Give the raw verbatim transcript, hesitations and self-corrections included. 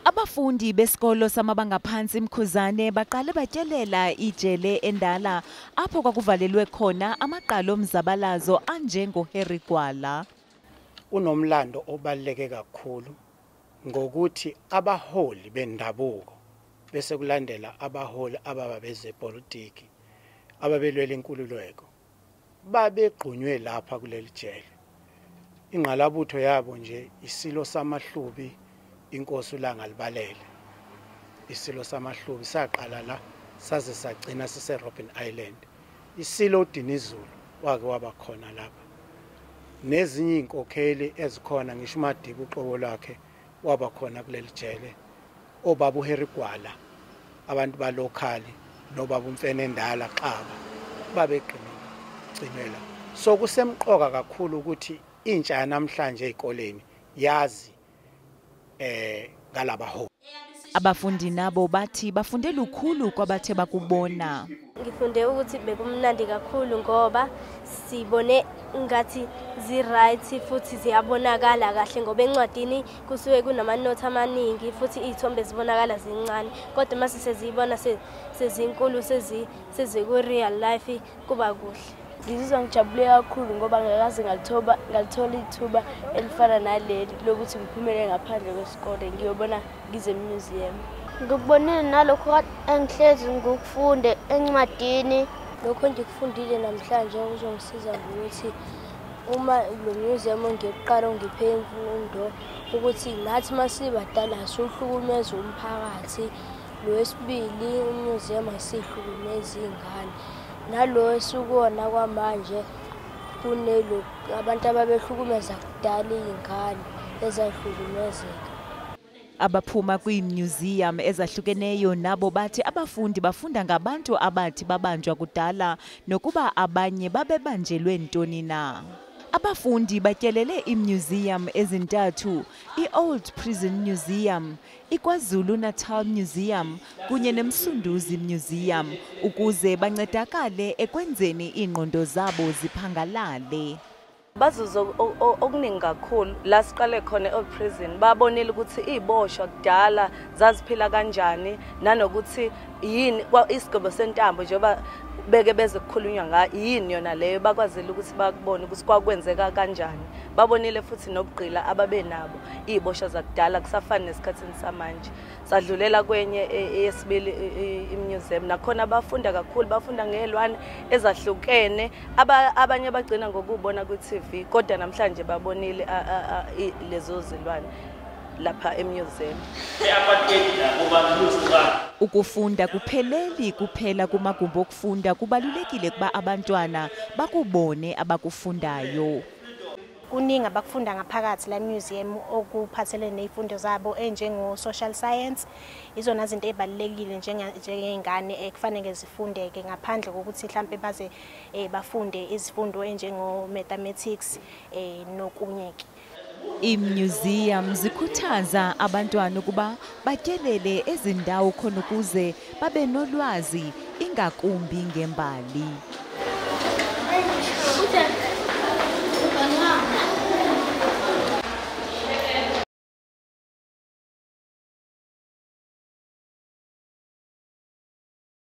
Abafundi besikolo samabanga phansi Mkhuzane baqale batyelela ijele endala apho kwakuvalelwe khona amaqala omzabalazo anjengo Harry Gwala. Unomlando obaluleke kakhulu ngokuthi abaholi bendabuko bese kulandela abaholi ababeze politiki ababelwela inkululeko babegqunywe lapha kuleli jele. Ingqalabutho yabo nje isilo samahlubi inkosi ulanga libalele. Isilo samahlubi saqala la saze sagcina sise Robben Island. Isilo uDinizulu wake waba khona lapha. Nezinye inkokheli ezikhona ngisho uMadiba uqobo lakhe waba khona kuleli jele. Obaba uHarry Gwala abantu balokali nobaba uMfene endala xaba babeqinile gcinela. So kusemqoka kakhulu ukuthi intsha yanamhlanje ezikoleni yazi eh ngalabaho. Abafundi nabo bathi bafunde lukhulu kwabathe bakubona. Ngifunde ukuthi bekumnandi kakhulu ngoba sibone ngathi zi right futhi ziyabonakala kahle ngoba encwadini kusuke kunamanothi amaningi futhi izithombe zibonakala zincane kodwa mase sezibona sezinkulu sezi seziku real life kuba kuhle. Ngizizwa ngijabule kakhulu ngoba ngakaze ngalithoba ngalithola ithuba elifana naleli lokuthi ngiphumele ngaphandle kwesikole ngiyobona ngize museum. Ngikubonile nalokho engihlezi ngikufunde encwadini. Lokho ngikufundile namhlanje kuzongisiza ukuthi uma lo museum ngiqala ngiphe imfundo ukuthi nathi masibadala sohlukumeza umphakathi. Lo wesibili umuseum asihlukumeza ingane. Nalo esukona kwamanje kunelo abantu ababehlukumeza kudala izingane ezahlukumezeka. Abaphuma kwi-museum ezahlukeneyo nabo bathi abafundi bafunda ngabantu abathi babanjwa kudala nokuba abanye babebanjelwe ntoni na. Abafundi batyelele i-museum ezintathu, i-Old Prison Museum, i-KwaZulu-Natal Museum kunye neMsunduzi Museum ukuze bancedakale ekwenzeni ingqondo zabo ziphangalale. Bazuza okuningi kakhulu la siqale khona e-Old Prison babonile ukuthi iziboshwa kudala zaziphila kanjani nanokuthi yini isigaba sentambo njengoba beke beze kukhulunywa ngayo yini yona leyo bakwazile ukuthi bakubone ukuthi kwakwenzeka kanjani. Babonile futhi nobugqila ababenabo iziboshwa zakudala kusafana nesikhathini samanje. Sadlulela kwenye eyesibili i-museum nakhona bafunda kakhulu bafunda ngelwane ezahlukene abanye bagcina ngokubona ku-T V kodwa namhlanje babonile lezo zilwane lapha emuseum. Ukufunda kupheleli kuphela kumagumbi okufunda kubalulekile kuba abantwana bakubone abakufundayo. Kuningi abakufunda ngaphakathi la museum okuphathelene nezifundo zabo enjengo social science. Izona izinto ezibalulekile njengengane ekufanele zifundeke ngaphandle kokuthi mhlambe baze bafunde izifundo enjengo mathematics nokunyeke. I-museum zikhuthaza abantwana ukuba batyelele ezindawo khona ukuze babe nolwazi ingakumbi ngembali.